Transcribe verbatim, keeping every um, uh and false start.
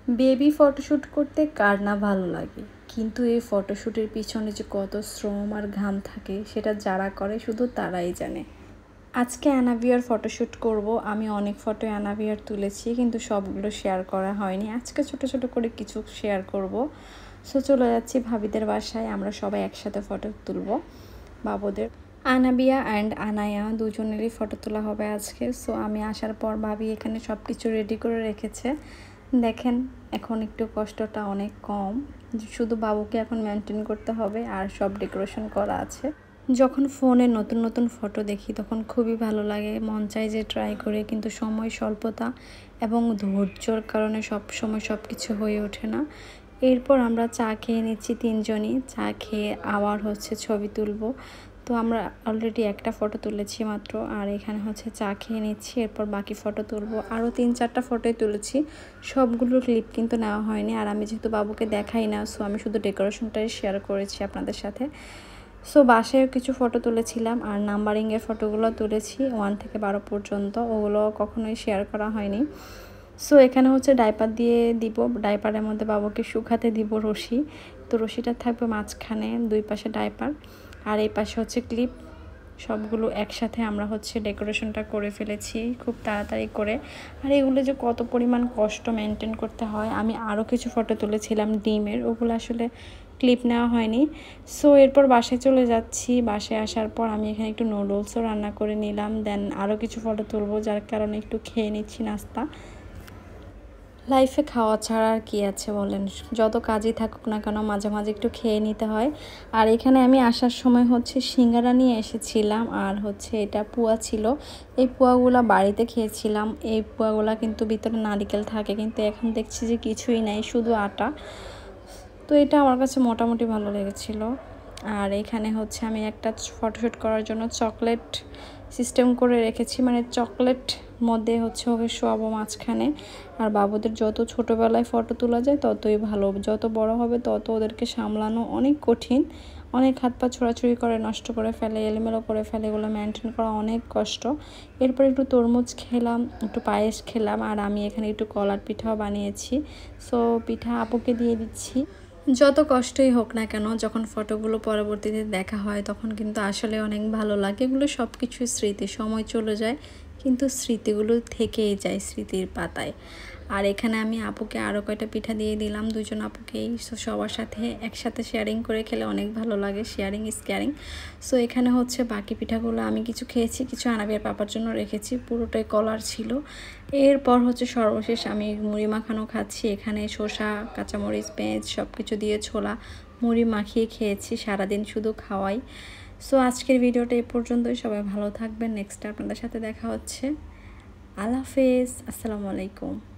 Baby photoshoot করতে কার না ভালো লাগে, কিন্তু এই ফটোশ্যুটের পিছনে যে কত শ্রম আর ঘাম থাকে সেটা যারা করে শুধু তারাই জানে। আজকে অ্যানাভিয়ার ফটোশ্যুট করব। আমি অনেক ফটো অ্যানাভিয়ার তুলেছি, কিন্তু সবগুলো শেয়ার করা হয়নি। আজকে ছোট ছোট করে কিছু শেয়ার করব। সো চলে যাচ্ছি ভাবিদের বাসায়, আমরা সবাই একসাথে ফটো তুলব বাবুদের। আনাবিয়া অ্যান্ড আনায়া দুজনেরই ফটো তোলা হবে আজকে। সো আমি আসার পর ভাবি এখানে সব কিছু রেডি করে রেখেছে। দেখেন এখন একটু কষ্টটা অনেক কম, শুধু বাবুকে এখন মেনটেন করতে হবে আর সব ডেকোরেশন করা আছে। যখন ফোনে নতুন নতুন ফটো দেখি তখন খুবই ভালো লাগে, মন চাই যে ট্রাই করে, কিন্তু সময় স্বল্পতা এবং ধৈর্যর কারণে সব সময় সব কিছু হয়ে ওঠে না। এরপর আমরা চা খেয়ে নিচ্ছি তিনজনই। চা খেয়ে আবার হচ্ছে ছবি তুলব। তো আমরা অলরেডি একটা ফটো তুলেছি মাত্র, আর এখানে হচ্ছে চা খেয়ে নিচ্ছি। এরপর বাকি ফটো তুলব। আরও তিন চারটা ফটোই তুলেছি, সবগুলো ক্লিপ কিন্তু নেওয়া হয়নি। আর আমি যেহেতু বাবুকে দেখাই না, সো আমি শুধু ডেকোরেশনটাই শেয়ার করেছি আপনাদের সাথে। সো বাসায় কিছু ফটো তুলেছিলাম, আর নাম্বারিংয়ের ফটোগুলো তুলেছি ওয়ান থেকে বারো পর্যন্ত, ওগুলো কখনোই শেয়ার করা হয়নি। সো এখানে হচ্ছে ডাইপার দিয়ে দিব, ডাইপারের মধ্যে বাবুকে শুকাতে দিব রশি। তো রশিটা থাকবে মাঝখানে, দুই পাশে ডাইপার আর এই পাশে হচ্ছে ক্লিপ। সবগুলো একসাথে আমরা হচ্ছে ডেকোরেশনটা করে ফেলেছি খুব তাড়াতাড়ি করে। আর এগুলো যে কত পরিমাণ কষ্ট মেনটেন করতে হয়। আমি আরও কিছু ফটো তুলেছিলাম ডিমের, ওগুলো আসলে ক্লিপ নেওয়া হয়নি। সো এরপর বাসায় চলে যাচ্ছি। বাসায় আসার পর আমি এখানে একটু নুডলসও রান্না করে নিলাম, দেন আরও কিছু ফটো তুলবো, যার কারণে একটু খেয়ে নিচ্ছি নাস্তা। লাইফে খাওয়া ছাড়া আর কী আছে বলেন, যত কাজই থাকুক না কেন মাঝে মাঝে একটু খেয়ে নিতে হয়। আর এখানে আমি আসার সময় হচ্ছে সিঙ্গারা নিয়ে এসেছিলাম, আর হচ্ছে এটা পুয়া ছিল। এই পুয়াগুলা বাড়িতে খেয়েছিলাম। এই পুয়াগুলা কিন্তু ভিতরে নারিকেল থাকে, কিন্তু এখন দেখছি যে কিছুই নাই, শুধু আটা। তো এটা আমার কাছে মোটামুটি ভালো লেগেছিলো। আর এখানে হচ্ছে আমি একটা ফটোশ্যুট করার জন্য চকলেট সিস্টেম করে রেখেছি, মানে চকলেট মধ্যে হচ্ছে ওকে শোয়াবো মাঝখানে। আর বাবুদের যত ছোটোবেলায় ফটো তোলা যায় ততই ভালো, যত বড় হবে তত ওদেরকে সামলানো অনেক কঠিন। অনেক হাত পা ছোড়াছুড়ি করে, নষ্ট করে ফেলে, এলোমেলো করে ফেলে, এগুলো মেনটেন করা অনেক কষ্ট। এরপর একটু তরমুজ খেলাম, একটু পায়েস খেলাম, আর আমি এখানে একটু কলার পিঠাও বানিয়েছি। সো পিঠা আপুকে দিয়ে দিচ্ছি। যত কষ্টই হোক না কেন, যখন ফটোগুলো পরবর্তীতে দেখা হয় তখন কিন্তু আসলে অনেক ভালো লাগে। এগুলো সব কিছুই স্মৃতি, সময় চলে যায় কিন্তু স্মৃতিগুলো থেকেই যায় স্মৃতির পাতায়। আর এখানে আমি আপুকে আরও কয়টা পিঠা দিয়ে দিলাম, দুজন আপুকেই। সো সবার সাথে একসাথে শেয়ারিং করে খেলে অনেক ভালো লাগে, শেয়ারিং ইজ কেয়ারিং। সো এখানে হচ্ছে বাকি পিঠাগুলো আমি কিছু খেয়েছি, কিছু আনাবিয়ার পাপার জন্য রেখেছি, পুরোটাই কলার ছিল। এরপর হচ্ছে সর্বশেষ আমি মুড়ি মাখানো খাচ্ছি। এখানে শসা, কাঁচামরিচ, পেঁয়াজ সব কিছু দিয়ে ছোলা মুড়ি মাখিয়ে খেয়েছি, সারাদিন শুধু খাওয়াই। সো আজকের ভিডিওটা এই পর্যন্তই, সবাই ভালো থাকবেন। নেক্সট আপনাদের সাথে দেখা হচ্ছে। আল্লাহ হাফেজ, আসসালামু আলাইকুম।